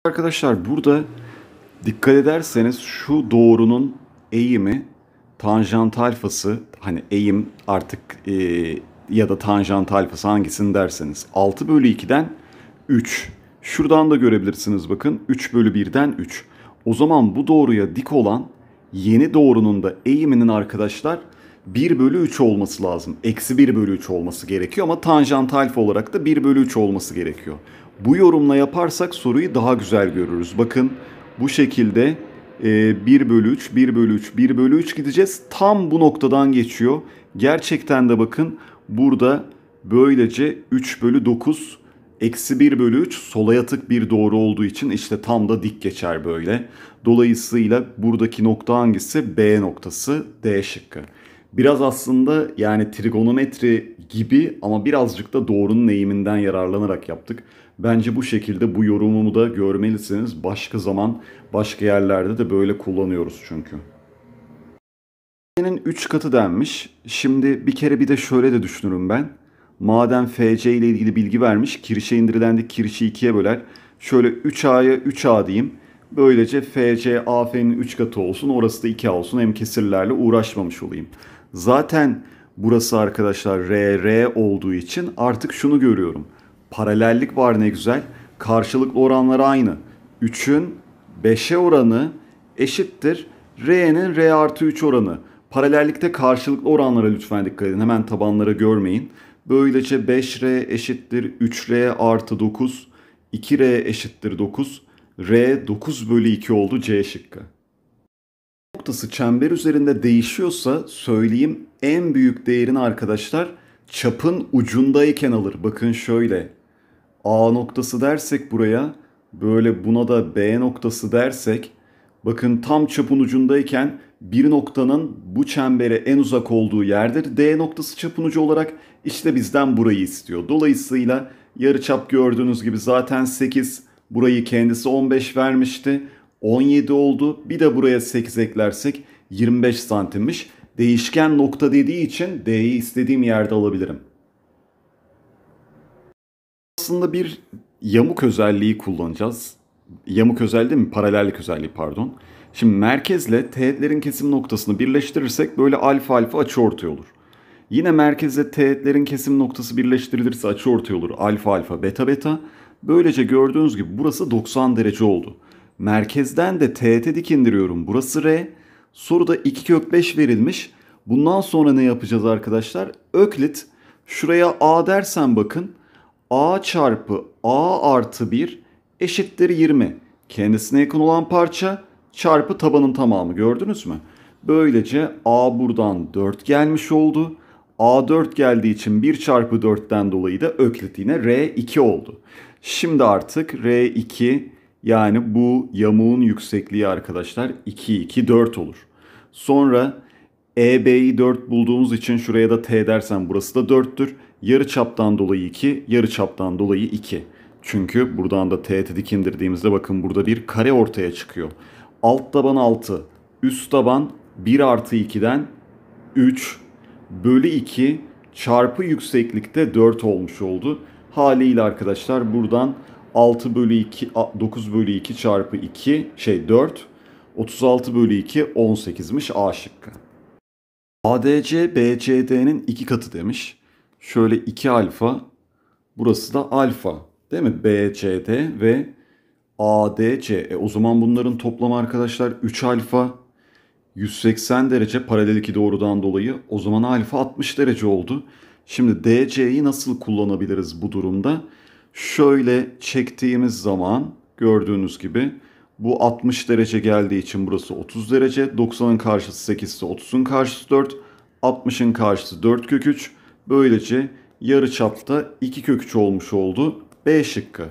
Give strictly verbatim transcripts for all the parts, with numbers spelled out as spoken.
Arkadaşlar burada dikkat ederseniz şu doğrunun eğimi tanjant alfası, hani eğim artık e, ya da tanjant alfası hangisini derseniz altı bölü ikiden üç. Şuradan da görebilirsiniz bakın üç bölü birden üç. O zaman bu doğruya dik olan yeni doğrunun da eğiminin arkadaşlar bir bölü üç olması lazım. Eksi bir bölü üç olması gerekiyor ama tanjant alfa olarak da bir bölü üç olması gerekiyor. Bu yorumla yaparsak soruyu daha güzel görürüz. Bakın bu şekilde e, bir bölü üç, bir bölü üç, bir bölü üç gideceğiz. Tam bu noktadan geçiyor. Gerçekten de bakın burada böylece üç bölü dokuz eksi bir bölü üç sola yatık bir doğru olduğu için işte tam da dik geçer böyle. Dolayısıyla buradaki nokta hangisi? B noktası, D şıkkı. Biraz aslında yani trigonometri gibi ama birazcık da doğrunun eğiminden yararlanarak yaptık. Bence bu şekilde bu yorumumu da görmelisiniz. Başka zaman başka yerlerde de böyle kullanıyoruz çünkü. F'nin üç katı denmiş. Şimdi bir kere bir de şöyle de düşünürüm ben. Madem F C ile ilgili bilgi vermiş, kirişe indirilen kirişi ikiye böler. Şöyle üç A'ya üç A diyeyim. Böylece F C A F'nin üç katı olsun. Orası da iki A olsun. Hem kesirlerle uğraşmamış olayım. Zaten burası arkadaşlar R, R olduğu için artık şunu görüyorum. Paralellik var ne güzel. Karşılıklı oranlar aynı. üçün beşe oranı eşittir R'nin R artı üç oranı. Paralellikte karşılıklı oranlara lütfen dikkat edin. Hemen tabanları görmeyin. Böylece beş R eşittir üç R artı dokuz. iki R eşittir dokuz. R dokuz bölü iki oldu, C şıkkı. Noktası çember üzerinde değişiyorsa söyleyeyim, en büyük değerini arkadaşlar çapın ucundayken alır. Bakın şöyle A noktası dersek buraya, böyle buna da B noktası dersek, bakın tam çapın ucundayken bir noktanın bu çembere en uzak olduğu yerdir. D noktası çapın ucu olarak işte bizden burayı istiyor. Dolayısıyla yarıçap gördüğünüz gibi zaten sekiz, burayı kendisi on beş vermişti. on yedi oldu. Bir de buraya sekiz eklersek yirmi beş santimmiş. Değişken nokta dediği için D'yi istediğim yerde alabilirim. Aslında bir yamuk özelliği kullanacağız. Yamuk özelliği değil mi? Paralellik özelliği pardon. Şimdi merkezle teğetlerin kesim noktasını birleştirirsek böyle alfa alfa açıortay olur. Yine merkezle teğetlerin kesim noktası birleştirilirse açıortay olur. Alfa alfa beta beta. Böylece gördüğünüz gibi burası doksan derece oldu. Merkezden de teğete dik indiriyorum. Burası R. Soruda iki kök beş verilmiş. Bundan sonra ne yapacağız arkadaşlar? Öklit. Şuraya A dersen bakın. A çarpı A artı bir eşittir yirmi. Kendisine yakın olan parça çarpı tabanın tamamı, gördünüz mü? Böylece A buradan dört gelmiş oldu. A dört geldiği için bir çarpı dörtten dolayı da öklit yine R iki oldu. Şimdi artık R iki, yani bu yamuğun yüksekliği arkadaşlar iki, iki, dört olur. Sonra E B'yi dört bulduğumuz için şuraya da T dersen burası da dörttür. Yarıçaptan dolayı iki, yarıçaptan dolayı iki. Çünkü buradan da teğeti dik indirdiğimizde bakın burada bir kare ortaya çıkıyor. Alt taban altı, üst taban bir artı ikiden üç bölü iki çarpı yükseklikte dört olmuş oldu. Haliyle arkadaşlar buradan altı bölü iki, dokuz bölü iki çarpı iki şey dört, otuz altı bölü iki on sekizmiş A şıkkı. A D C B C D'nin iki katı demiş. Şöyle iki alfa, burası da alfa değil mi? B C D ve A D C. E o zaman bunların toplamı arkadaşlar üç alfa, yüz seksen derece paralel iki doğrudan dolayı. O zaman alfa altmış derece oldu. Şimdi D C'yi nasıl kullanabiliriz bu durumda? Şöyle çektiğimiz zaman gördüğünüz gibi bu altmış derece geldiği için burası otuz derece. doksanın karşısı sekiz ise otuzun karşısı dört. altmışın karşısı dört kök üç. Böylece yarıçapta iki kök üç olmuş oldu. B şıkkı.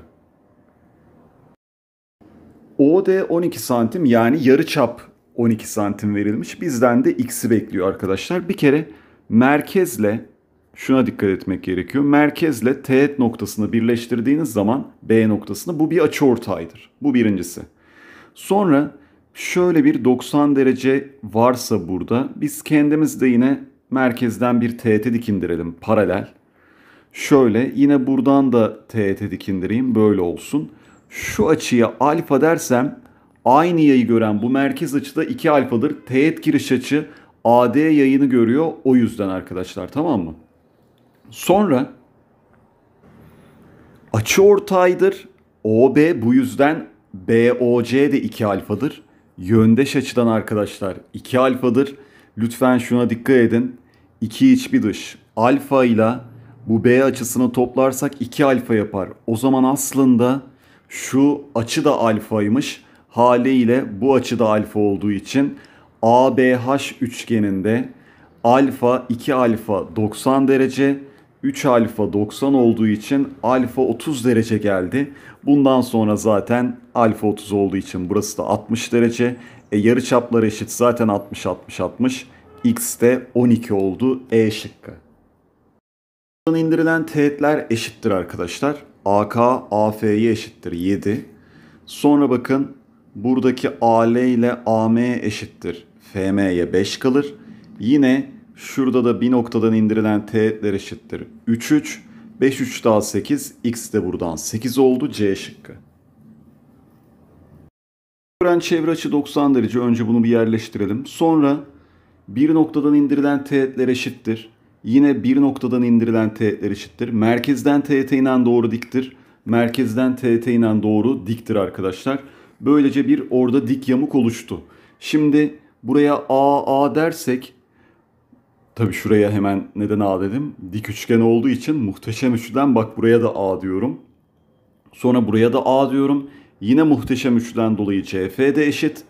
O D on iki santim, yani yarıçap on iki santim verilmiş. Bizden de x'i bekliyor arkadaşlar. Bir kere merkezle şuna dikkat etmek gerekiyor. Merkezle teğet noktasını birleştirdiğiniz zaman B noktasını, bu bir açıortaydır. Bu birincisi. Sonra şöyle bir doksan derece varsa burada biz kendimiz de yine merkezden bir teğete dik indirelim paralel. Şöyle yine buradan da teğete dik indireyim, böyle olsun. Şu açıya alfa dersem aynı yayı gören bu merkez açıda iki alfadır. Teğet giriş açı A D yayını görüyor. O yüzden arkadaşlar, tamam mı? Sonra açıortaydır. O B, bu yüzden B O C de iki alfadır. Yöndeş açıdan arkadaşlar iki alfadır. Lütfen şuna dikkat edin. iki iç bir dış. Alfa ile bu B açısını toplarsak iki alfa yapar. O zaman aslında şu açı da alfaymış. Haliyle bu açı da alfa olduğu için A B H üçgeninde alfa iki alfa doksan derece, üç alfa doksan olduğu için alfa otuz derece geldi. Bundan sonra zaten alfa otuz olduğu için burası da altmış derece. E, yarıçapları eşit zaten altmış altmış altmış. X de on iki oldu. E şıkkı. Buradan indirilen teğetler eşittir arkadaşlar. A K A F'ye eşittir yedi. Sonra bakın buradaki A L ile A M eşittir F M'ye beş kalır. Yine şurada da bir noktadan indirilen teğetler eşittir üç üç. beş üç daha sekiz. X de buradan sekiz oldu. C şıkkı. Gören çevre açı doksan derece. Önce bunu bir yerleştirelim. Sonra bir noktadan indirilen teğetler eşittir. Yine bir noktadan indirilen teğetler eşittir. Merkezden teğete inen doğru diktir. Merkezden teğete inen doğru diktir arkadaşlar. Böylece bir orada dik yamuk oluştu. Şimdi buraya A A dersek, tabii şuraya hemen neden A dedim? Dik üçgen olduğu için muhteşem üçlüden, bak buraya da A diyorum. Sonra buraya da A diyorum. Yine muhteşem üçlüden dolayı C F de eşit.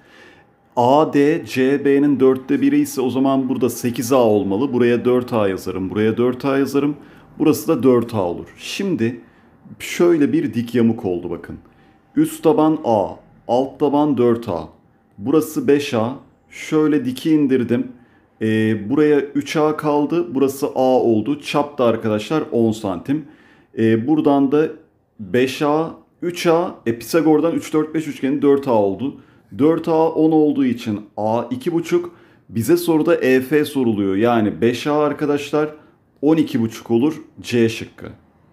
A D C B'nin dörtte biri ise o zaman burada sekiz A olmalı. Buraya dört A yazarım. Buraya dört A yazarım. Burası da dört A olur. Şimdi şöyle bir dik yamuk oldu bakın. Üst taban A, alt taban dört A. Burası beş A. Şöyle diki indirdim. Ee, buraya üç A kaldı. Burası A oldu. Çap da arkadaşlar on santim. Ee, buradan da beş A, üç A, e, Pisagor'dan üç dört beş üçgeni dört A oldu. dört A on olduğu için A iki buçuk. Bize soruda E F soruluyor. Yani beş A arkadaşlar on iki buçuk olur. C şıkkı.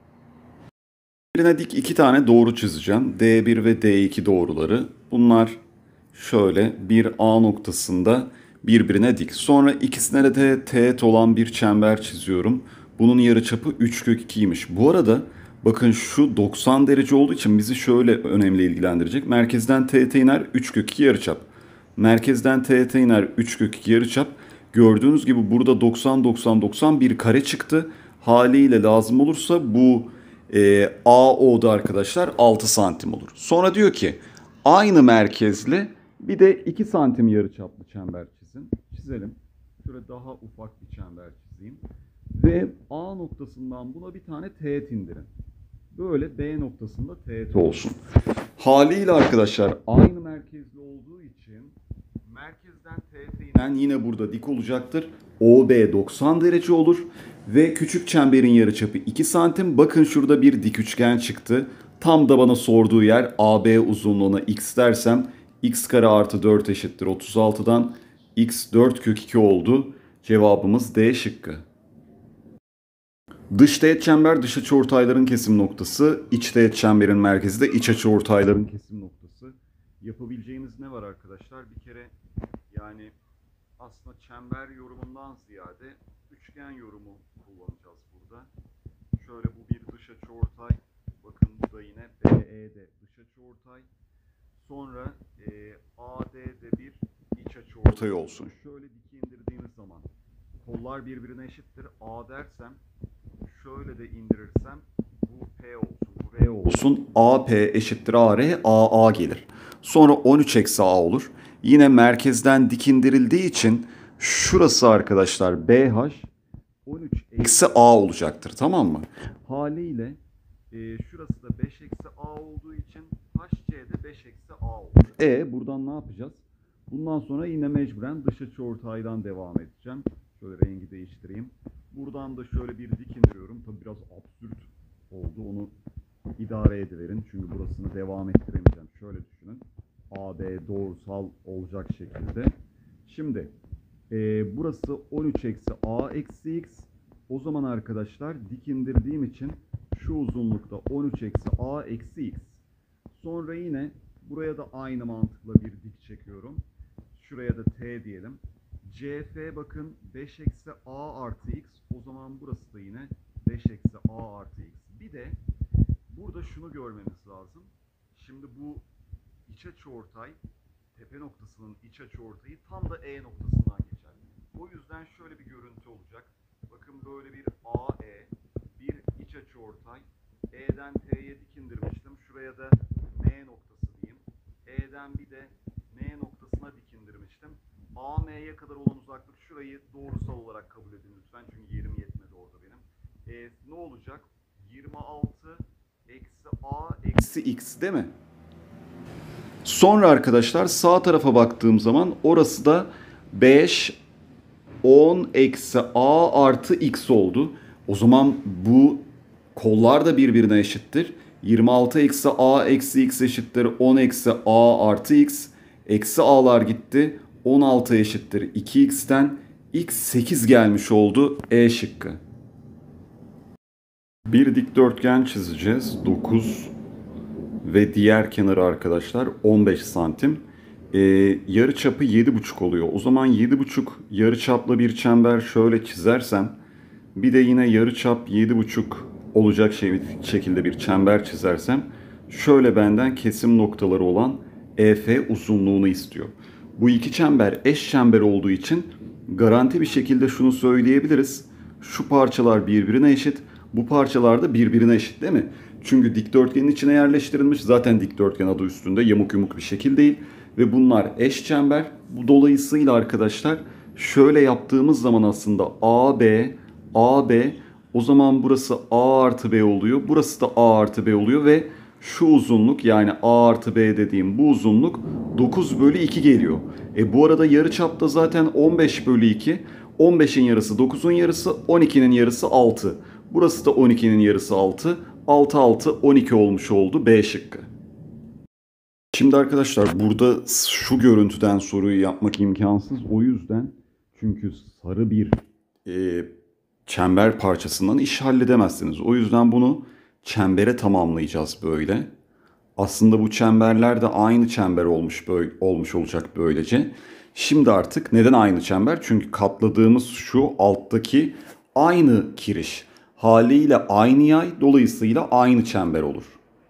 Birine dik iki tane doğru çizeceğim. D bir ve D iki doğruları. Bunlar şöyle bir A noktasında birbirine dik. Sonra ikisine de teğet olan bir çember çiziyorum. Bunun yarıçapı üç kök ikiymiş. Bu arada bakın şu doksan derece olduğu için bizi şöyle önemli ilgilendirecek. Merkezden teğete iner üç kök iki yarıçap. Merkezden teğete iner üç kök iki yarıçap. Gördüğünüz gibi burada doksan doksan doksan bir kare çıktı. Haliyle lazım olursa bu e, A O'da arkadaşlar altı santim olur. Sonra diyor ki aynı merkezli bir de iki santim yarıçaplı çember çizin. Çizelim. Şöyle daha ufak bir çember çizeyim. Ve A noktasından buna bir tane teğet indirin. Böyle B noktasında teğet olsun. Haliyle arkadaşlar aynı merkezli olduğu için merkezden teğete inen yine burada dik olacaktır. O B doksan derece olur. Ve küçük çemberin yarıçapı iki santim. Bakın şurada bir dik üçgen çıktı. Tam da bana sorduğu yer A B uzunluğuna x dersem x kare artı dört eşittir otuz altıdan x dört kök iki oldu. Cevabımız D şıkkı. Dış teğet çember dış açıortayların kesim noktası. İç teğet çemberin merkezi de iç açıortayların kesim noktası. Yapabileceğimiz ne var arkadaşlar? Bir kere yani aslında çember yorumundan ziyade üçgen yorumu kullanacağız burada. Şöyle bu bir dış açıortay. Bakın bu da yine B E'de dış açıortay. Sonra e, A D'de bir iç açıortay olsun. Şöyle diki indirdiğimiz zaman kollar birbirine eşittir. A dersem şöyle de indirirsem bu P olsun, bu R olsun. A P eşittir A R, A A gelir. Sonra on üç eksi A olur. Yine merkezden dik indirildiği için şurası arkadaşlar B H on üç eksi A olacaktır, tamam mı? Haliyle e, şurası da beş eksi A olduğu için H C'de beş eksi A olur. E buradan ne yapacağız? Bundan sonra yine mecburen dış açıortaydan devam edeceğim. Şöyle rengi değiştireyim. Buradan da şöyle bir dik indiriyorum. Tabi biraz absürt oldu. Onu idare ediverin. Çünkü burasını devam ettiremeyeceğim. Şöyle düşünün. A B doğrusal olacak şekilde. Şimdi e, burası on üç eksi A eksi X. O zaman arkadaşlar dik indirdiğim için şu uzunlukta on üç eksi A eksi X. Sonra yine buraya da aynı mantıkla bir dik çekiyorum. Şuraya da t diyelim. C F bakın beş eksi a artı x. O zaman burası da yine beş eksi a artı x. Bir de burada şunu görmemiz lazım. Şimdi bu iç açıortay, tepe noktasının iç açıortayı tam da E noktasından geçer. O yüzden şöyle bir görüntü olacak. Bakın böyle bir A E, bir iç açıortay. E'den T'ye dik indirmiştim. Şuraya da M noktası diyeyim. E'den bir de M noktasına dik indirmiştim. A M'ye kadar olan uzaklık, şurayı doğrusal olarak kabul edin lütfen. Çünkü yerim yetmedi orada benim. E, ne olacak? yirmi altı eksi A eksi X değil mi? Sonra arkadaşlar sağ tarafa baktığım zaman orası da beş, on eksi A artı X oldu. O zaman bu kollar da birbirine eşittir. yirmi altı eksi A eksi X eşittir on eksi A artı X. Eksi A'lar gitti. on altı eşittir iki x'ten. X sekiz gelmiş oldu. E şıkkı. Bir dikdörtgen çizeceğiz. dokuz ve diğer kenarı arkadaşlar on beş santim. Ee, yarı çapı yedi buçuk oluyor. O zaman yedi buçuk yarı çaplı bir çember şöyle çizersem, bir de yine yarı çap yedi buçuk olacak şey, şekilde bir çember çizersem, şöyle benden kesim noktaları olan E F uzunluğunu istiyor. Bu iki çember eş çember olduğu için garanti bir şekilde şunu söyleyebiliriz. Şu parçalar birbirine eşit, bu parçalar da birbirine eşit değil mi? Çünkü dikdörtgenin içine yerleştirilmiş. Zaten dikdörtgen adı üstünde, yamuk yumuk bir şekil değil. Ve bunlar eş çember. Bu dolayısıyla arkadaşlar şöyle yaptığımız zaman aslında A B, A B, o zaman burası A artı B oluyor. Burası da A artı B oluyor ve şu uzunluk, yani A artı B dediğim bu uzunluk dokuz bölü iki geliyor. E bu arada yarıçap da zaten on beş bölü iki. on beşin yarısı dokuzun yarısı, on ikinin yarısı altı. Burası da on ikinin yarısı altı. altı altı on iki olmuş oldu. B şıkkı. Şimdi arkadaşlar burada şu görüntüden soruyu yapmak imkansız. O yüzden, çünkü sarı bir e, çember parçasından iş halledemezsiniz. O yüzden bunu çembere tamamlayacağız böyle. Aslında bu çemberler de aynı çember olmuş böyle, olmuş olacak böylece. Şimdi artık neden aynı çember? Çünkü katladığımız şu alttaki aynı kiriş. Haliyle aynı yay, dolayısıyla aynı çember olur.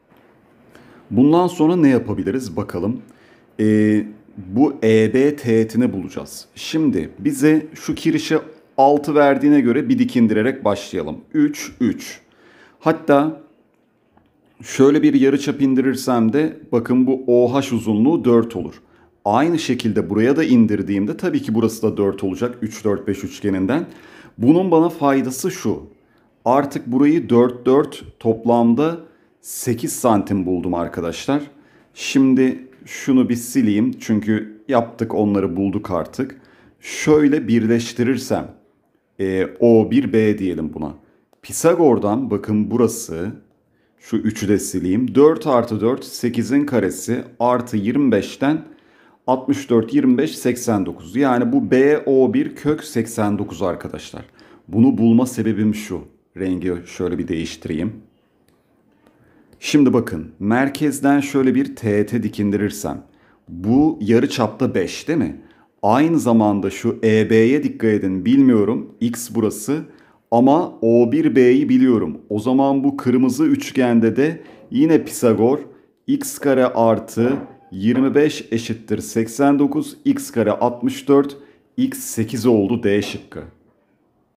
Bundan sonra ne yapabiliriz bakalım. Ee, bu E B teğetini bulacağız. Şimdi bize şu kirişe altı verdiğine göre bir dik indirerek başlayalım. üç, üç. Hatta şöyle bir yarıçap indirirsem de bakın bu O H uzunluğu dört olur. Aynı şekilde buraya da indirdiğimde tabii ki burası da dört olacak. üç, dört, beş üçgeninden. Bunun bana faydası şu. Artık burayı dört, dört toplamda sekiz santim buldum arkadaşlar. Şimdi şunu bir sileyim. Çünkü yaptık, onları bulduk artık. Şöyle birleştirirsem e, O bir B diyelim buna. Pisagor'dan bakın burası, şu üçü de sileyim. dört artı dört sekizin karesi artı yirmi beşten altmış dört, yirmi beş, seksen dokuz. Yani bu B O bir kök seksen dokuz arkadaşlar. Bunu bulma sebebim şu. Rengi şöyle bir değiştireyim. Şimdi bakın merkezden şöyle bir teğete dikindirirsem bu yarı çapta beş değil mi? Aynı zamanda şu E B'ye dikkat edin, bilmiyorum X burası ama O bir B'yi biliyorum. O zaman bu kırmızı üçgende de yine Pisagor x kare artı yirmi beş eşittir seksen dokuz, x kare altmış dört, x sekiz oldu. D şıkkı.